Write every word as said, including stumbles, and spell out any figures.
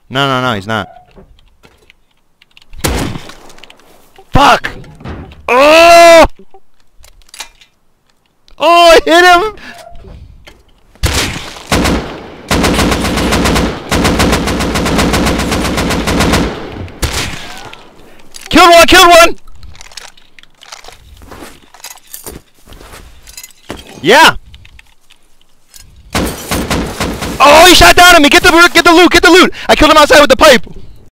No, no, no, he's not. Fuck! Oh! Oh, I hit him! Killed one, killed one! Yeah! Oh, he shot down at me! Get the get the loot, get the loot! I killed him outside with the pipe!